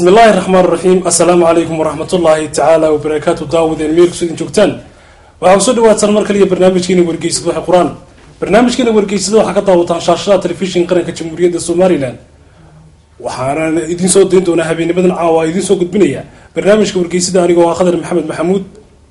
بسم الله الرحمن الرحيم السلام عليكم ورحمة الله تعالى وبركاته داود المير سيدنا جوجتان وعوصل واتسر مركلية برنامج كيني ورقيس دوحي قرآن برنامج كيني ورقيس دوحي كطاوطان شاشات تلفزيون قرن كجمهورية الصومالي لان وحانا إذن سو دين دونا هبيني بدن عاوا إذن سو قد بنيا برنامج كورقيس دا أنيقو خضر محمد محمود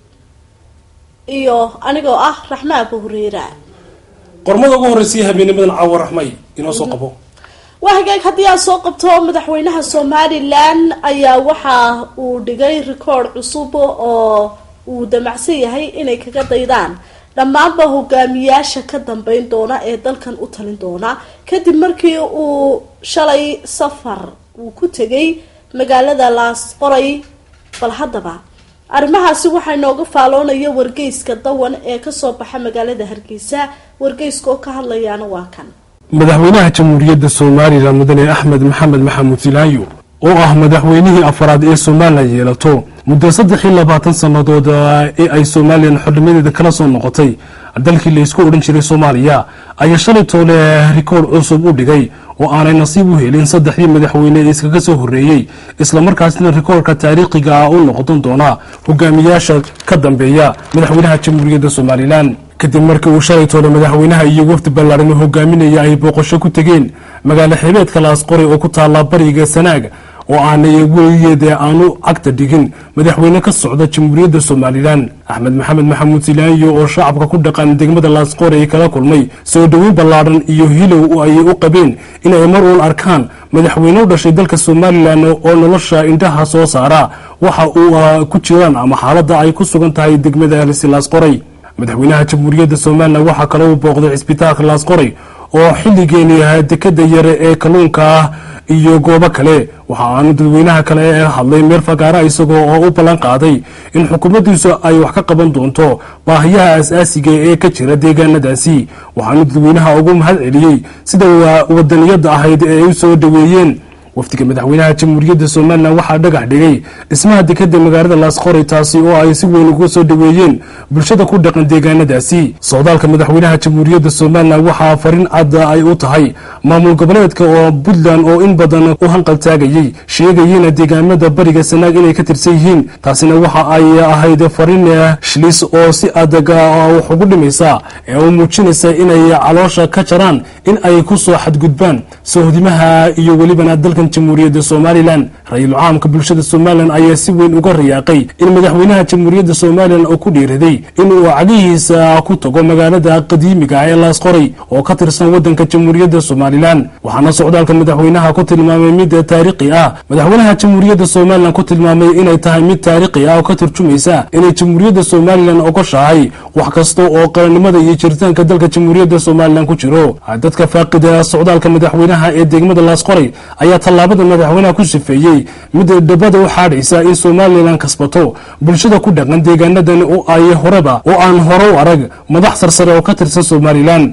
iyo anigoo ah Raxma Abu Hurayra qormada ugu horeysay habeenimo badan caawa Raxmay inoo soo qabo waxaag hadii aan soo qabto madaxweynaha Soomaaliland ayaa waxa uu dhigay record cusub oo uu damacsan yahay inay kaga daydaan dhammaanba hogaamiyaasha ka dambeyn doona ee dalkan u talin doona kadib markii uu shalay safar uu ku tagay magaalada Laas Qoray bal hadaba arrimahaasi waxay nooga faaloonaya wargeyska dawan ee ka soo baxa magaalada Hargeysa wargeyska oo ka hadlayana waa kan madaxweynaha jamhuuriyadda Soomaaliland mudane Axmed Maxamed Maxamuud Silaayo oo ah madaxweynihii afraad ee Soomaaliland yeelato muddo 23 sanadood ee ay Soomaaliland xornimadeeda kala soo noqotay dalkii la isku oran jiray Soomaaliya ayaa shalay toole rikoor cusub u dhigay oo aanay nasiib u helin saddexdii madaxweyne ee iskaga soo horeeyay isla markaasna rikoorka taariikhiga ah uu noqon doona hogaamiyaasha ka dambeeya madaxweynaha jamhuuriyadda Soomaaliland kadib markii uu shalay toole madaxweynaha iyo wafdi ballaaran hogaaminaya ay booqasho ku tageen magaalo xeebeedka Laas Qoray oo ku taala bariga Sanaag oo aanay weligeeda aanu cagta dhigin madaxweyne ka socda jamhuuriyadda Soomaaliland Axmed Maxamed Maxamuud Silaayo oo shacabka ku dhaqan degmada Laas Qoray kala kulmay soo dhaweyn ballaaran iyo hilow ay u qabeen inay mar uun arkaan madaxweyne u dhashay dalka Soomaaliland oo nolosha indhaha soo saara waxa uu ku jiraan ama xaaladda ay ku sugan tahay degmada Laas Qoray madaxweynaha jamhuuriyadda Soomaaliland waxa kale oo booqday isbitaalka Laas Qoray oo xilligeeni dekada yare ee kalluunka iyo goobo kale waxa aanu dadweynaha kale ee hadlay meel fagaara isagoo oo u ballan qaaday in xukuumaddiisu ay wax ka qaban doonto baahiyaha asaasiga ee ka jira deegaanadaasi waxaanu dadweynaha ugu mahad celiyay sida wadaniyada ahayd ee ay soo dhaweeyeen wafdiga madaxweynaha jamhuuriyadda Soomaaliland waxa dhagax dhigay dhismaha dekada magaalada Laas Qoray taasi oo ay si weyn ugu soo dhaweeyeen bulshada ku dhaqan deegaanadaasi socdaalka madaxweynaha jamhuuriyadda Soomaaliland waxa farin cad ay u tahay maamul goboleedka oo Puntland oo in badan u hanqal taagayay sheegayeen deegaamada bariga Sanaag inay ka tirsan yihiin taasina waxa ay ahayd farin shilis oo si adag wax ugu dhimaysa ee uu muujinaysa inay caloosha ka jaraan in ay ku soo xadgudbaan sohdimaha iyo waliba dalka jamhuuriyadda Soomaaliland ra'iisul caamka bulshada Soomaaliland ayaa si weyn uga riyaaqay in madaxweynaha jamhuuriyadda Soomaaliland uu ku dhiiraday inuu cagihiisa ku tago magaalada qadiimiga ee Laas Qoray oo ka tirsan wadanka jamhuuriyadda Soomaaliland waxaana socdaalka madaxweynaha ku tilmaamay mid taariikhi ah madaxweynaha jamhuuriyadda Soomaaliland ku tilmaamay inay tahay mid taariikhi ah oo ka turjumaysa inay jamhuuriyadda Soomaaliland ogoshahay wax kasta oo qaranimada iyo jiritaanka dalka jamhuuriyadda Soomaaliland ku jiro dadka faaqida socdaalka madaxweynaha ee degmada Laas Qoray ayaa talaabada madaxweynaha ku sifeeyay mid dhabada u xaadaysa in Soomaaliland kasbato bulshada ku dhaqan deegaanadan oo ay horeba oo aan hore u arag madax sarsare oo ka tirsan Soomaaliland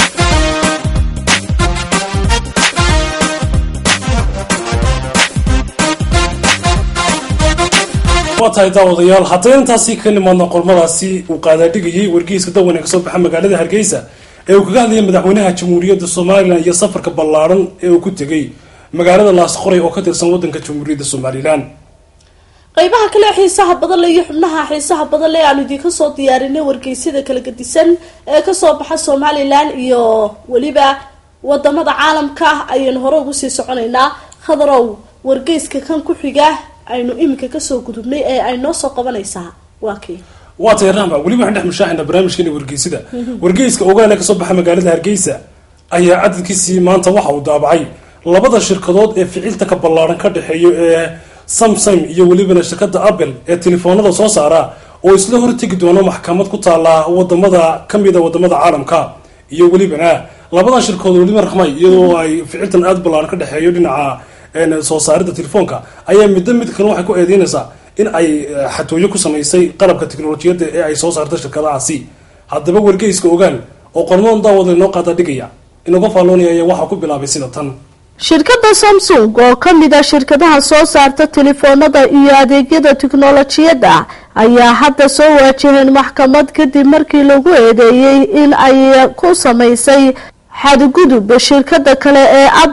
waatay daawadayaal haddii intaasi ka nimaadna qormadaasi uu qaada dhigayay wargeyska dawan ee ka soo baxa magaalada Hargeysa ee uu kaga hadlayay madaxweynaha jamhuuriyadda Soomaaliland iyo safarka ballaaran ee uu ku tagay magaalada Laas Qoray oo ka tirsan wadanka jamhuuriyadda Soomaaliland qaybaha kale xiisaha badan leh iyo xubnaha xiisaha badan leh aanu idin ka soo diyaarinay wargeysada kala gedisan ee ka soo baxa Soomaaliland iyo waliba wadamada caalamka ayaan hore ugu sii soconaynaa khadrow wargeyska kan ku xiga aynu iminka ka soo gudubnay ee ay noo soo qabanaysaa waa tayrama waliba waxaan dhex mushaaxina barnaamijkeena wargeysada wargeyska ogaana ka soo baxa magaalada Hargeysa ayaa cadadkiisii maanta waxa uu daabacay labada shirkadood ee ficilta ka ballaaran ka dhaxeeyo ee Samsung iyo waliba shirkadda Apple ee telefoonada soo saara oo isla hortagi doona maxkamad ku taala wadamada kamida wadamada caalamka iyo waliba labadan shirkadood waliba Raxmay iyadoo ay ficiltan aad ballaaran ka dhaxeeyo dhinaca soo saarida telefoonka ayaa mid kan waxay ku eedeynaysaa in ay xatooyo ku sameysay qalabka tiknoolajiyada ee ay soo saartay shirkadahaasi haddaba wargeyska ogaan oo qormoon daawada inoo qaada dhigaya inaga faaloonaya waxa ku bilaabay sida tan shirkadda Samsung oo kamid ah shirkadaha soo saarta telefoonada iyo adeegyada tiknoolajiyada ayaa hadda soo waajaheen maxkamad kadib markii lagu eedeeyay in ay ku sameysay xadgudub shirkadda kale ee Apple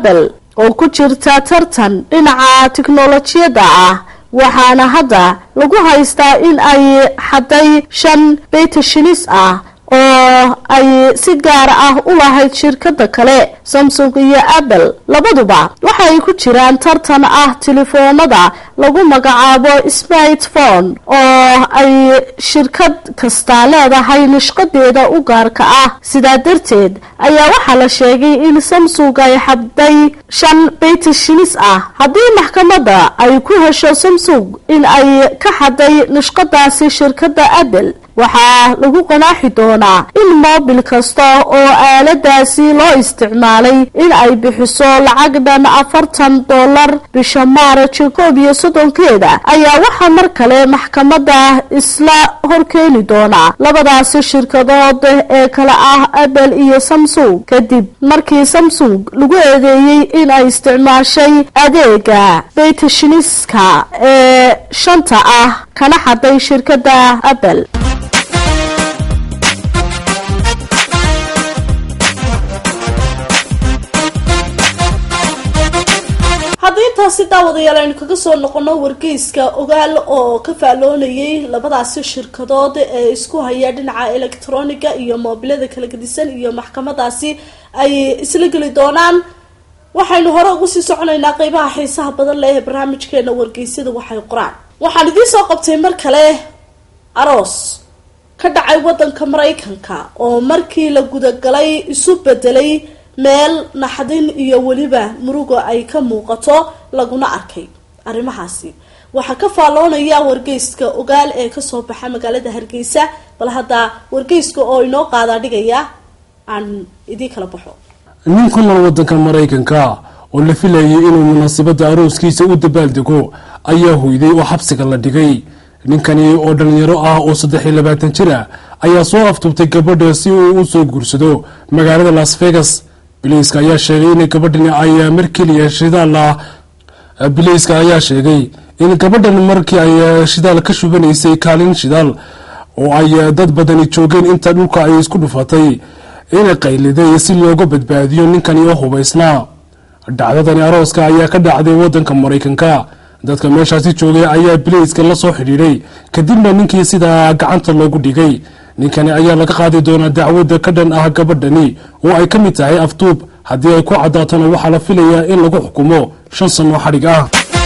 oo ku jirta tartan dhinaca tiknoolajiyada ah waxaana hadda lagu haystaa in ay xaday 5 beetashinis ah oo ay si gaar ah u lahayd shirkada kale Samsung iyo Apple labaduba waxay ku jiraan tartan ah telefoonada lagu magacaabo smartphone oo ay shirkad kasta leedahay nashqadeeda u gaarka ah sidaa darteed ayaa waxa la sheegay in Samsung ay xaday 5 beetashinis ah haddii maxkamadda ay ku hesho Samsung in ay ka xaday nashqadaasi shirkada Apple waxaa lagu qanaaxi doonaa in moobil kasta oo aaladaasi loo isticmaalay in ay bixiso lacag dhan $40 bisha Maarch 2030 ayaa waxaa mar kale maxkamadda isla horkeeni doona labadaasi shirkadood ee kala ah Apple iyo Samsung kadib markii Samsung lagu eedeeyay in ay isticmaashay adeega beetashiniska ee shanta ah kana xaday shirkada Apple. taasi daawadayaal aynu kaga soo noqono wargeyska ogaal oo ka faaloonayay labadaasi shirkadood ee isku haya dhinaca electroniga iyo moobilada kala gedisan iyo maxkamadaasi ay isla geli doonaan waxaynu hore ugu sii soconaynaa qeybaha xiisaha badan leh ee barnaamijkeena wargeysada waxay qoraan waxaan idin soo qabtay mar kale aroos ka dhacay wadanka Mareykanka oo markii la gudagalay isu bedelay meel naxdin iyo waliba murugo ay ka muuqato laguna arkay arimahaasi waxa ka faaloonaya wargeyska ogaal ee ka soo baxay magaalada Hargeysa bal hadda wargeyska oo inoo qaada dhigaya aan idin kala baxo ninkan wadanka Mareykanka oo la filayay inuu munaasabada arooskiisa u dabaaldego ayaa hooyday oo xabsiga la dhigay ninkani oo dhalinyaro ah oo 23 jir ah ayaa soo aftubtay gabadha si uu u soo guursado magaalada Las Vegas biliiska ayaa sheegay in gabadhani ay markii shidaal biliiska ayaa sheegay in gabadhan markii ay shidaal ka shubanaysay kaalin shidaal oo ay dad badan joogeen inta dhulka ay isku dhufatay in qayliday si looga badbaadiyo ninkani oo hubaysnaa dhacdadani arooska ayaa ka dhacday wadanka Mareykanka dadka meeshaasi joogay ayaa biliiska la soo xiriiray kadibna ninkii sida gacanta loogu dhigay ninkani ayaa laga qaadi doonaa dacwada ka dhan ah gabadhani oo ay kamid tahay aftuub haddii ay ku cadaatana waxaa la filayaa in lagu xukumo 5 sano xarig ah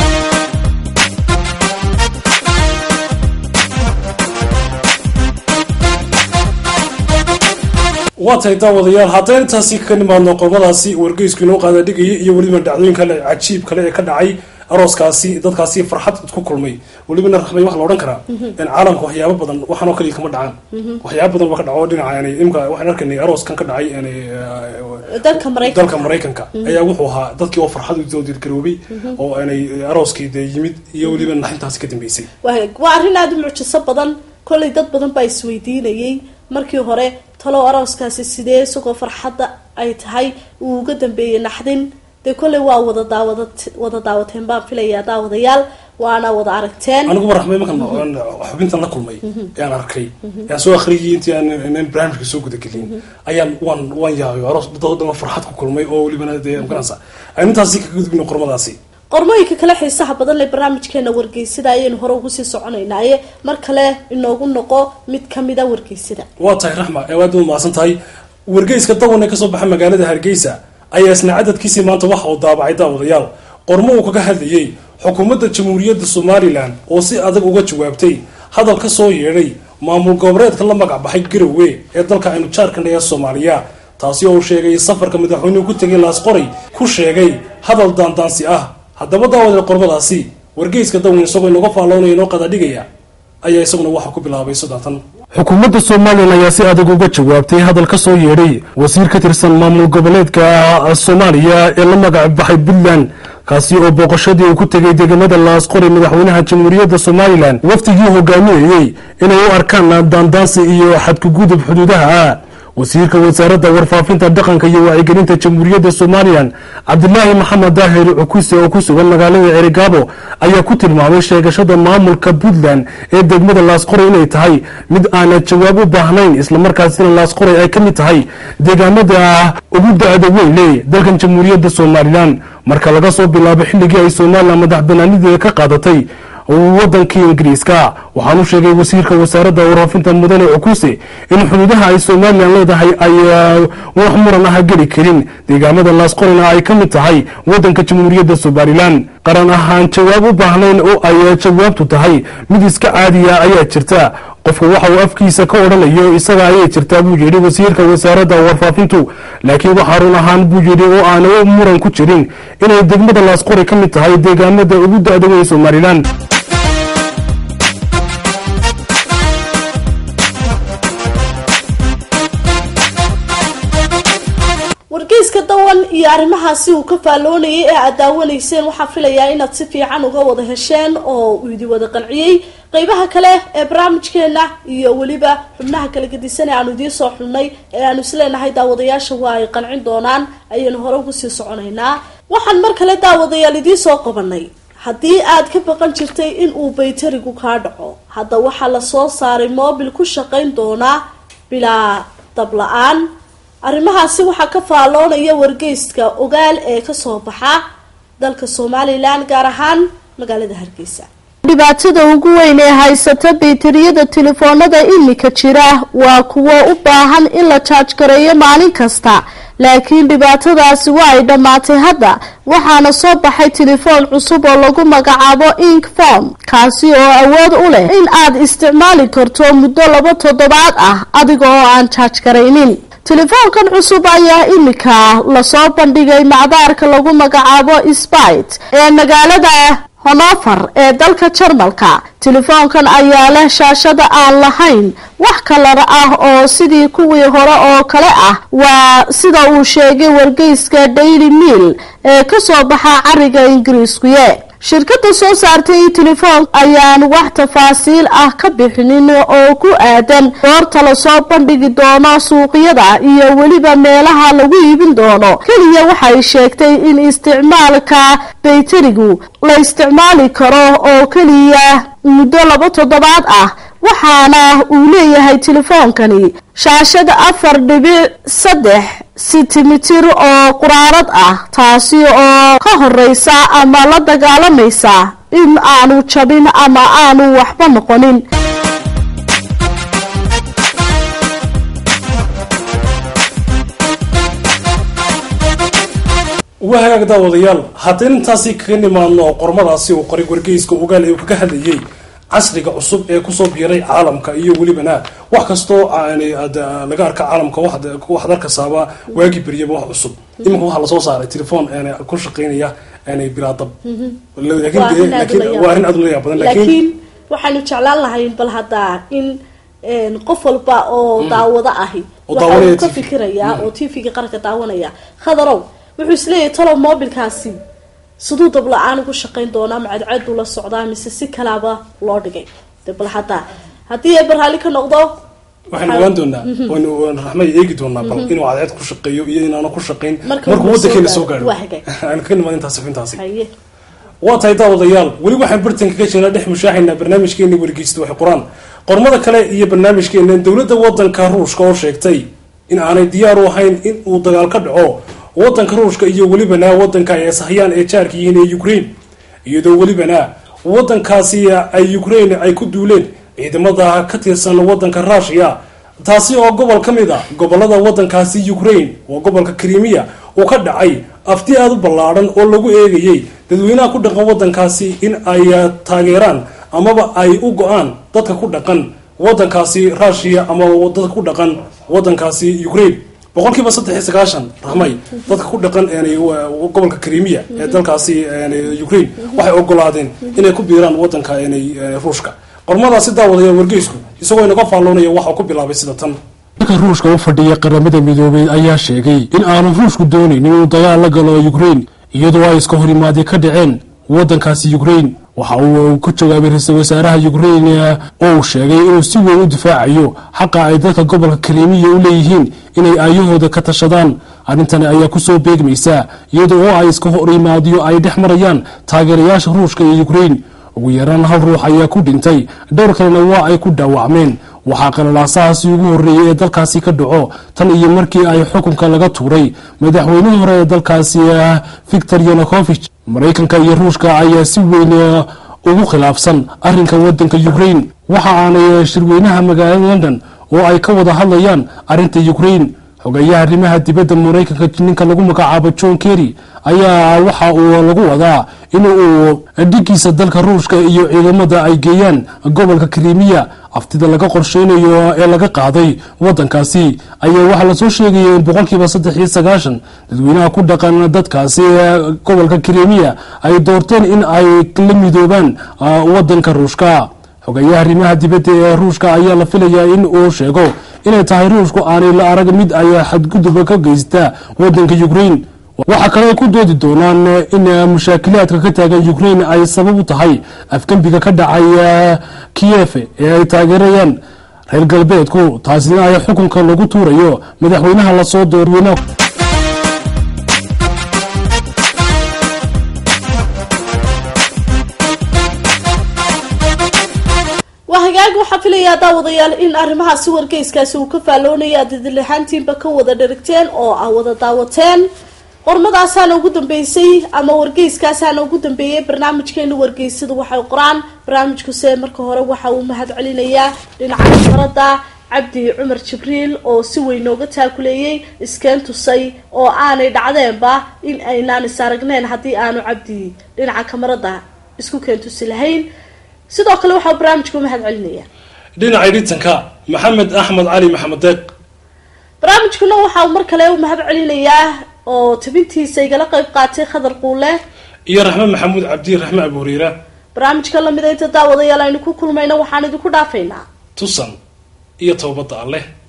waatay daawadayaal haddii intaasi ka nimaadno qodobadaasi wargeysku inoo qaada dhigayay iyo weliba dhacdooyin kale cajiib kale ee ka dhacay arooskaasi dadkaasi farxad ku kulmay waliba raxmay wax la oran karaa in caalamka waxyaabo badan waxaan oo kaliya kama dhacaan waxyaabo badan ka dhaco dhinaca imka waxaan arkaynay arooskan ka dhacay dalka Mareykanka ayaa wuxuu ahaa dadkii oo farxad u doodid garoobay oo aanay arooskii yimid iyo waliba naxintaasi ka dambeysay waa arrin aad u mucjiso badan kulli dad badan baa isweydiinayay markii hore talo arooskaasi sidee isagoo farxadda ay tahay uu uga dambeeyay naxdin de kulli waa wada daawateen baan filayaa daawadayaal waana wada aragteen anigu raxmay markan xubintan la kulmay ayaan arkay ayaan soo akhriyay intii aan barnaamijka soo guda gelin ayaan waan yaabay aroos dadooda farxad ku kulmay oo waliba amkanasa aan intaasi ka gudbino qormadaasi qormooyinka kale xiisaha badan leh barnaamijkeena wargeysada ayaynu hore ugu sii soconaynaa mar kale inoogu noqo mid kamid ah wargeysada waa tahay raxma aad u maasan tahay wargeyska dawan ka soo baxay magaalada Hargeysa ayaa isna cadadkiisa maanta waxa uu daabacay daawadayaal qormo uu kaga hadlayay xukuumadda Jamhuuriyadda Somaliland oo si adag uga jawaabtay hadal ka soo yeeray maamul goboleedka la magac baxay Garowe ee dalka aynu jaarkanahay Soomaaliya taasi oo sheegay safarka madaxweynuhu ku tagay Laas Qoray ku sheegay hadal daandaansi ah haddaba daawadayaal qormadaasi wargeyska dawan isagoo inaga faaloonaya inoo qada dhigaya ayaa isaguna waxa ku bilaabay sadatan xukuumadda Soomaaliland ayaa si adag uga jawaabtay hadal ka soo yeeray wasiir ka tirsan maamul goboleedka Soomaaliya ee la magac baxay Puntland kaasi oo booqashadii uu ku tagay deegaanada Laas Qoray madaxweynaha Jamhuuriyadda Somaliland waftigii hogaaminayay inay u arkaan daandaansi iyo xadka gudub xuduudaha wasiirka wasaaradda warfaafinta dhaqanka iyo wacyigelinta jamhuuriyadda Soomaaliland Cabdilaahi Maxamed Daahir Cukuse oo ku sugan magaalada Cerigabo ayaa ku tilmaamay sheegashada maamulka Puntland ee degmada Laasqoray inay tahay mid aan jawaab u baahnayn isla markaasina Laasqoray ay kamid tahay deegaanada ugu da'da weyn ee dalkan jamhuuriyadda Soomaaliland marka laga soo bilaabo xilligii ay Soomaaliland madaxbannaanideeda ka qaadatay waddanka Ingiriiska waxaanu sheegay wasiirka wasaaradda warfaafinta mudane Cukuse in xuduudaha ay Soomaaliland leedahay ay wax muran ah geli karin deegaanada Laasqorayna ay kamid tahay waddanka jamhuuriyadda Soomaaliland qaran ahaan jawaab u baahnayn oo ay jawaabtu tahay mid iska caadi ah ayaa jirta qofka waxa uu afkiisa ka oranayo isaga ayay jirtaa buu yiri wasiirka wasaaradda warfaafintu laakiin waxa run ahaan buu yiri oo aan muran ku jirin inay degmada Laasqoray kamid tahay deegaanada ugu da'da weyn Soomaaliland wargeyska dawan iyo arrimahaasi uu ka faaloonayay ee aad daawanayseen waxaa filayaa inaad si fiican uga wada hesheen oo uu idin wada qanciyay qaybaha kale ee barnaamijkeena iyo weliba xubnaha kala gedisan ee aanu idiin soo xulnay ee aanu isleenahay daawadayaasha waa ay qancin doonaan ayaynu hore ugu sii soconaynaa waxaan mar kale daawadayaal idiin soo qabanay haddii aad ka baqan jirtay in uu baytarigu kaa dhaco hadda waxaa lasoo saaray moobil ku shaqayn doona bilaa dab la-aan arrimahaasi waxaa ka faaloonaya wargeyska ogaal ee kasoo baxa dalka Soomaaliland gaar ahaan magaalada Hargeysa dhibaatada ugu weyn ee haysata baytariyada telefoonada imika jira waa kuwo u baahan in la charge gareeyo maalin kasta laakiin dhibaatadaasi waa ay dhamaatay hadda waxaana soo baxay telefoon cusub oo lagu magacaabo Ink Phone kaasi oo awood u leh in aad isticmaali karto muddo 2 toddobaad ah adiga oo aan charge gareynin telefoonkan cusub ayaa imika la soo bandhigay macdaarka lagu magacaabo Spite ee magaalada Hannover ee dalka Jarmalka telefoonkan ayaa leh shaashada aan lahayn wax kale ah oo sidii kuwii hore oo kale ah waa sida uu sheegay wargeyska Daily Mail ee ka soo baxa cariga Ingiriisku shirkadda soo saartay telefoon ayaan wax tafaasiil ah ka bixinin oo ku aadan goorta la soo bandhigi doono suuqyada iyo weliba meelaha lagu iibin doono kaliya waxay sheegtay in isticmaalka baytarigu la isticmaali karo oo kaliya muddo 2 toddobaad ah waxaana uu leeyahay telefoonkani shaashada 4.3 sentimitir oo quraarad ah taasi oo ka horeysa ama la dagaalamaysa in aanu jabin ama aanu waxba noqonin وهاك داوديال هاتين انتاسي كغني مانو قرمداسي oo qoray wargeyska ogaal ee ka hadlayay casriga cusub ee ku soo biiray caalamka iyo waliba wax kasto aan laga arka caalamka wax dalka saaba waagi bariyay wax cusub imika waxa la soo saaray telefoon aan ku shaqeynaya aan bilaadab laakiin waa in aad leeyahay badan laakiin waxaanu jeclaan lahayn bal hada in qof walba oo daawada ahi waxa ka fikiraya oo TV-ga qaranka daawanaya khadarow wuxuu isleeyahay talo mobilkaasi sidoo dab la-aan ugu shaqeyn doona macadcad ula socdaa mise si kalaaba loo dhigay dab hada hadii ay barhali ka noqdo waxaan ogaan doonaa waan raxmay eegi doonaa bal inuu cadcad ku shaqeeyo iyo inaanu ku shaqeyn markuu waddankeena soo gaaro aan ka nimaad intaas fintaasi waa tahay daawadayaal wali waxaan bartanka ka jirnaa dhex mushaaxina barnaamijkeena wargeysta wax quraan qormada kale iyo barnaamijkeena dawladda waddanka Ruushka oo sheegtay in aanay diyaar u ahayn in uu dagaal ka dhaco waddanka Ruushka iyo waliba waddanka ay sahyaan ee jaarka yihiin ee Ukraine iyadoo waliba waddankaasi ay Ukraine ay ku duuleen ciidamada ka tirsan waddanka Russia taasi oo gobol kamid ah gobolada waddankaasi Ukraine oo gobolka Crimea oo ka dhacay afti aad u ballaaran oo lagu eegayay dadweynaha ku dhaqan waddankaasi in ay taageeraan amaba ay u go'aan dadka ku dhaqan waddankaasi Russia ama dadka ku dhaqan waddankaasi Ukraine boqolkiiba 39 rahmay dadka ku dhaqan gobolka Crimea ee dalkaasi Ukraine waxay ogolaadeen inay ku biiraan waddanka Ruushka qormadaasi daawadaya wargeysku isagoo inaga faaloonaya waxa ku bilaabay sida tan Ruushka oo fadhiya qaramada midoobay ayaa sheegay in aanu Ruushku doonaynin inuu dagaal la galo Ukraine iyadoo ay iska hor yimaadeen ka dhaceen waddankaasi Ukraine waxa uu ku jawaabay ra-iisul wasaaraha Ukraine oo sheegay inuu si weyn u difaacayo xaqa ay dadka gobolka Crimea u leeyihiin inay ayahooda ka tashadaan. arrintan ayaa ku soo beegmaysa iyadoo ay iska hor yimaadiyo ay dhex marayaan taageerayaasha Ruushka iyo Ukraine. ugu yaraan hal ruux ayaa ku dhintay, dhowr kalena waa ay ku dhaawacmeen. waxaa qalalaasahaasi ugu horreeyay ee dalkaasi ka dhaco tan iyo markii ay xukunka laga tuuray madaxweynihii hore ee dalkaasi Viktor Yanukovych. Mareykanka iyo Ruushka ayaa si weyn ugu khilaafsan arrinka wadanka Ukraine, waxa aanay shirweynaha magaalada London oo ay ka wada hadlayaan arrinta Ukraine. xogayaha arrimaha dibadda Mareykanka ninka lagu magacaabo John Kerry ayaa waxa uu lagu wadaa inuu dhigiisa dalka Ruushka iyo ciidamada ay geeyaan gobolka Crimea. aftida laga qorsheynayo ee laga qaaday wadankaasi ayaa waxa la soo sheegay in 390 dadweynaha ku dhaqan dadkaasi gobolka Crimea ay doorteen in ay la midoobaan wadanka Ruushka. xogayaha arrimaha dibadda ee Ruushka ayaa la filayaa in uu sheego inay tahay Ruushku aanay la arag mid ay xadgudub ka geysta wadanka Ukraine. waxa kale ay ku doodi doonaan in mushaakilaadka ka taagan Ukraine ay sabab u tahay afkambiga ka dhacay Kiev ee ay taageerayaan reer galbeedku, taasina ay xukunka lagu tuurayo madaxweynaha la soo dooriyay. hagaag waxaa filayaa daawadayaal in arrimahaasi wargeyskaasi uu ka faaloonaya dadlahaantiinba ka wada dharagteen oo ah wada daawateen. qormadaasaana ugu dambeysay ama wargeyskaasaana ugu dambeeyay barnaamijkeena wargeysada waxay qoraan. barnaamijkuse marka hore waxa uu mahad celinayaa dhinaca farada Cabdi Cumar Jibriil oo si weyn nooga taakuleeyay iskeen tusay oo aanay dhacdeenba in aynaan is aragneen haddii aanu Cabdi dhinaca kamarada isku keentusi lahayn. sidoo kale waxa barnaamijku mahad celinaya dhinaca editanka Maxamed Axmed Cali Maxamed Deeq. barnaamijkuna waxa mar kale u mahad celinayaa oo tabintiisa igala qayb qaatay Khadar Quule iyo Raxmaan Maxamuud Cabdi Raxmaan Abuuriira. barnaamijka la mid ah inta daawadayaal aynu ku kulmayna waxaan idinku dhaafaynaa tusan iyo toobada Alle.